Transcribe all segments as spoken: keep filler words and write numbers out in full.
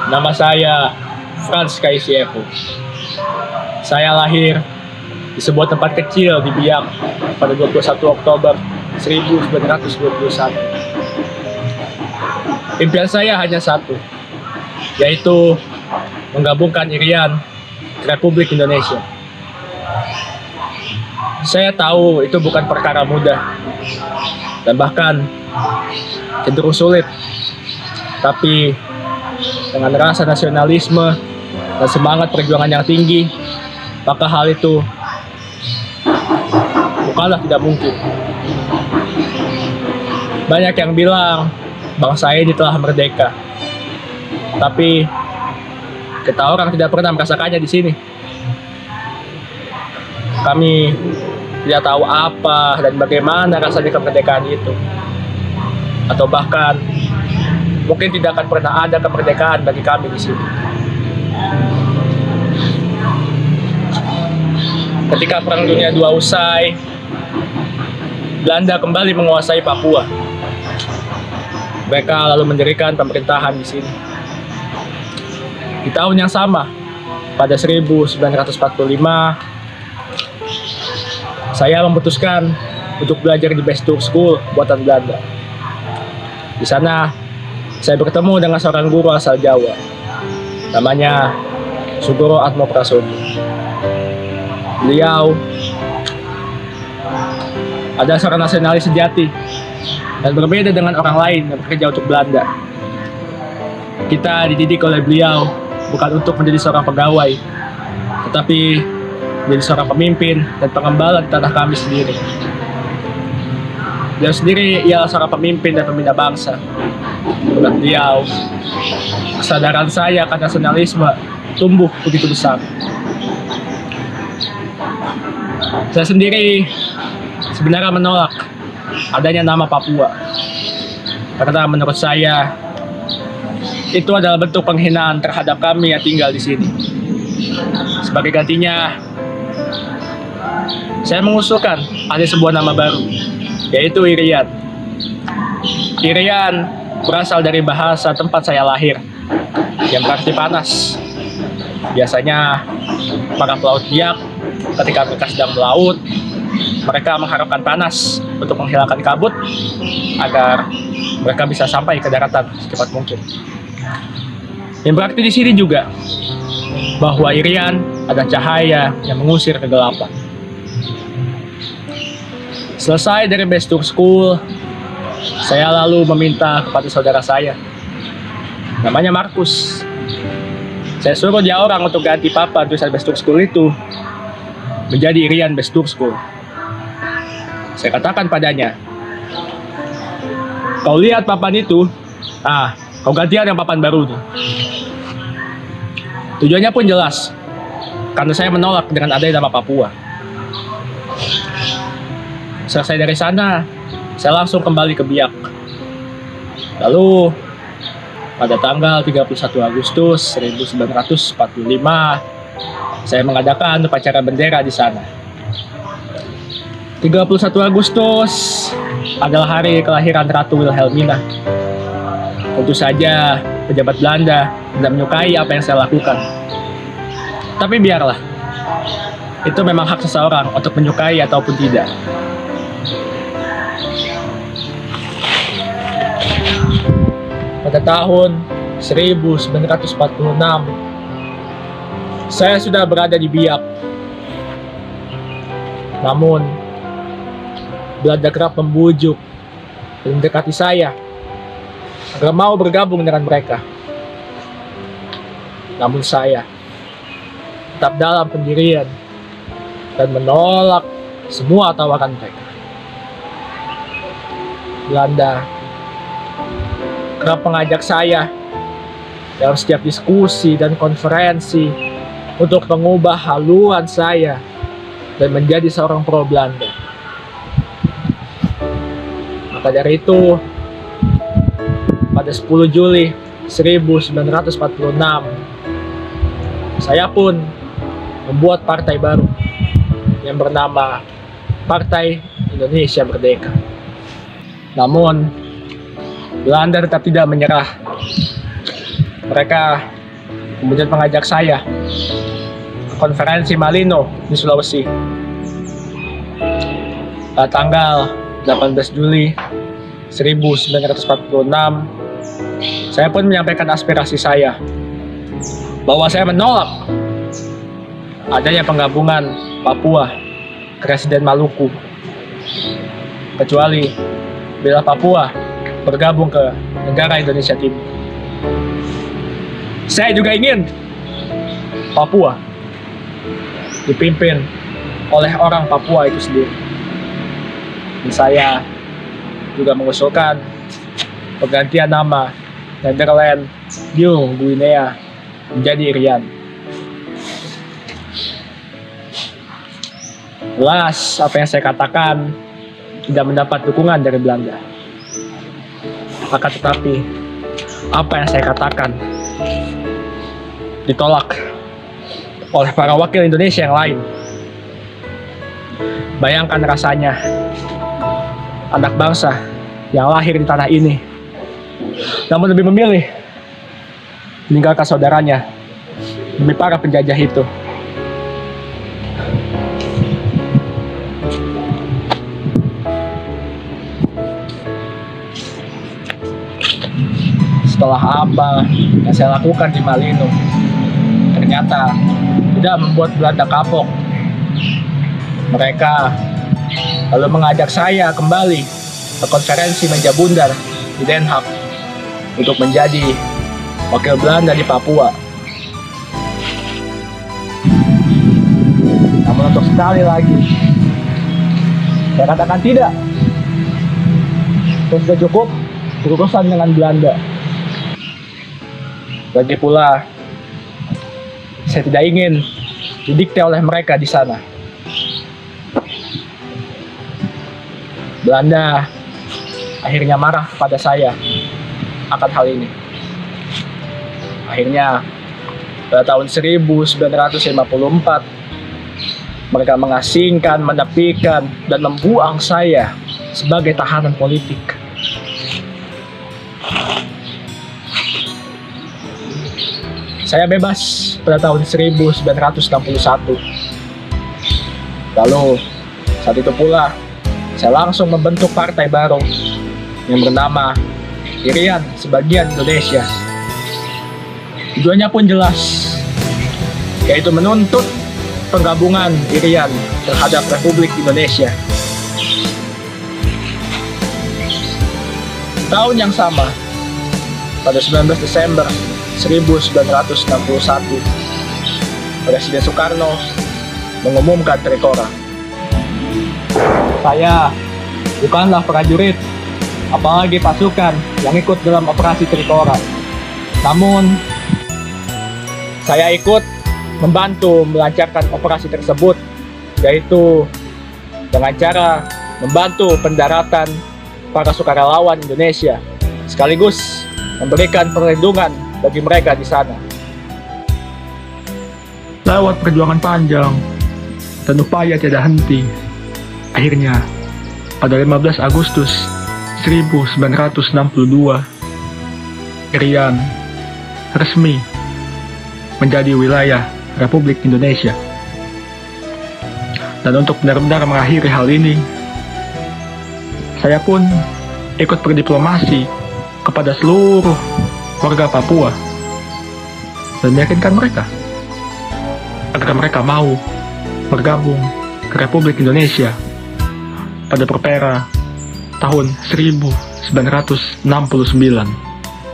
Nama saya Frans Kaisiepo. Saya lahir di sebuah tempat kecil di Biak pada dua puluh satu Oktober seribu sembilan ratus dua puluh satu. Impian saya hanya satu, yaitu menggabungkan Irian ke Republik Indonesia. Saya tahu itu bukan perkara mudah dan bahkan cenderung sulit, tapi dengan rasa nasionalisme dan semangat perjuangan yang tinggi, maka hal itu bukanlah tidak mungkin. Banyak yang bilang bangsa ini telah merdeka, tapi kita orang tidak pernah merasakannya di sini. Kami tidak tahu apa dan bagaimana rasanya kemerdekaan itu, atau bahkan mungkin tidak akan pernah ada kemerdekaan bagi kami di sini. Ketika Perang Dunia kedua usai, Belanda kembali menguasai Papua. Mereka lalu mendirikan pemerintahan di sini. Di tahun yang sama, pada seribu sembilan ratus empat puluh lima, saya memutuskan untuk belajar di Bestur School buatan Belanda. Di sana, saya bertemu dengan seorang guru asal Jawa, namanya Sugoro Atmoprasojo. Beliau adalah seorang nasionalis sejati dan berbeda dengan orang lain yang bekerja untuk Belanda. Kita dididik oleh beliau bukan untuk menjadi seorang pegawai, tetapi menjadi seorang pemimpin dan pengembala di tanah kami sendiri. Beliau sendiri ialah seorang pemimpin dan pembina bangsa. Menurut beliau, kesadaran saya akan nasionalisme tumbuh begitu besar. Saya sendiri sebenarnya menolak adanya nama Papua, karena menurut saya itu adalah bentuk penghinaan terhadap kami yang tinggal di sini. Sebagai gantinya, saya mengusulkan ada sebuah nama baru, yaitu Irian. Irian berasal dari bahasa tempat saya lahir, yang berarti panas. Biasanya para pelaut Biak ketika mereka sedang melaut, mereka mengharapkan panas untuk menghilangkan kabut agar mereka bisa sampai ke daratan secepat mungkin. Yang berarti di sini juga bahwa Irian adalah cahaya yang mengusir kegelapan. Selesai dari Bestur School, saya lalu meminta kepada saudara saya, namanya Markus. Saya suruh dia orang untuk ganti papan tulisan Bestur School itu menjadi Irian Bestur School. Saya katakan padanya, kau lihat papan itu, ah, kau gantian yang papan baru nih. Tujuannya pun jelas, karena saya menolak dengan adanya nama Papua. Selesai dari sana, saya langsung kembali ke Biak. Lalu, pada tanggal tiga puluh satu Agustus seribu sembilan ratus empat puluh lima, saya mengadakan upacara bendera di sana. tiga puluh satu Agustus adalah hari kelahiran Ratu Wilhelmina. Tentu saja pejabat Belanda tidak menyukai apa yang saya lakukan. Tapi biarlah, itu memang hak seseorang untuk menyukai ataupun tidak. Pada tahun seribu sembilan ratus empat puluh enam, saya sudah berada di Biak. Namun, Belanda kerap membujuk dan mendekati saya agar mau bergabung dengan mereka. Namun saya tetap dalam pendirian dan menolak semua tawaran mereka. Belanda kerap mengajak saya dalam setiap diskusi dan konferensi untuk mengubah haluan saya dan menjadi seorang pro Belanda. Maka dari itu, pada sepuluh Juli seribu sembilan ratus empat puluh enam, saya pun membuat partai baru yang bernama Partai Indonesia Merdeka. Namun, Belanda tetap tidak menyerah. Mereka kemudian mengajak saya ke konferensi Malino di Sulawesi. Pada tanggal delapan belas Juli seribu sembilan ratus empat puluh enam, saya pun menyampaikan aspirasi saya bahwa saya menolak adanya penggabungan Papua ke Residen Maluku, kecuali bila Papua bergabung ke negara Indonesia Timur. Saya juga ingin Papua dipimpin oleh orang Papua itu sendiri. Dan saya juga mengusulkan pergantian nama Nederland New Guinea menjadi Irian. Jelas apa yang saya katakan tidak mendapat dukungan dari Belanda. Akan tetapi apa yang saya katakan ditolak oleh para wakil Indonesia yang lain. Bayangkan rasanya anak bangsa yang lahir di tanah ini namun lebih memilih meninggalkan saudaranya demi para penjajah itu. Setelah apa yang saya lakukan di Malino ternyata tidak membuat Belanda kapok. Mereka lalu mengajak saya kembali ke konferensi meja bundar di Den Haag untuk menjadi wakil Belanda di Papua. Namun untuk sekali lagi saya katakan tidak. Itu sudah cukup berurusan dengan Belanda. Lagi pula saya tidak ingin didikte oleh mereka di sana. Belanda akhirnya marah kepada saya akan hal ini. Akhirnya pada tahun seribu sembilan ratus lima puluh empat mereka mengasingkan, menepikan, dan membuang saya sebagai tahanan politik. Saya bebas pada tahun seribu sembilan ratus enam puluh satu. Lalu saat itu pula saya langsung membentuk partai baru yang bernama Irian Sebagian Indonesia. Tujuannya pun jelas, yaitu menuntut penggabungan Irian terhadap Republik Indonesia. Tahun yang sama, pada sembilan belas Desember seribu sembilan ratus enam puluh satu, Presiden Soekarno mengumumkan Trikora. Saya bukanlah prajurit, apalagi pasukan yang ikut dalam operasi Trikora. Namun, saya ikut membantu melancarkan operasi tersebut, yaitu dengan cara membantu pendaratan para sukarelawan Indonesia, sekaligus memberikan perlindungan bagi mereka di sana. Lewat perjuangan panjang dan upaya tiada henti, akhirnya pada lima belas Agustus seribu sembilan ratus enam puluh dua, Irian resmi menjadi wilayah Republik Indonesia. Dan untuk benar-benar mengakhiri hal ini, saya pun ikut berdiplomasi kepada seluruh warga Papua dan meyakinkan mereka agar mereka mau bergabung ke Republik Indonesia pada Perpera tahun seribu sembilan ratus enam puluh sembilan.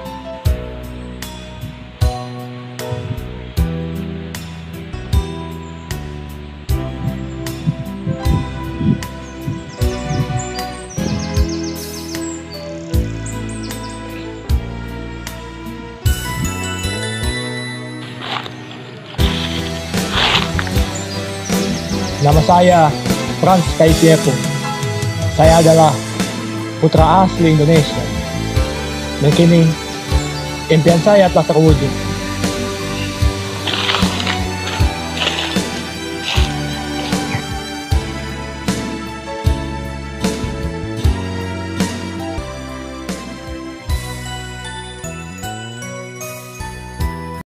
Nama saya Frans Kaisiepo. Saya adalah putra asli Indonesia. Dan kini impian saya telah terwujud.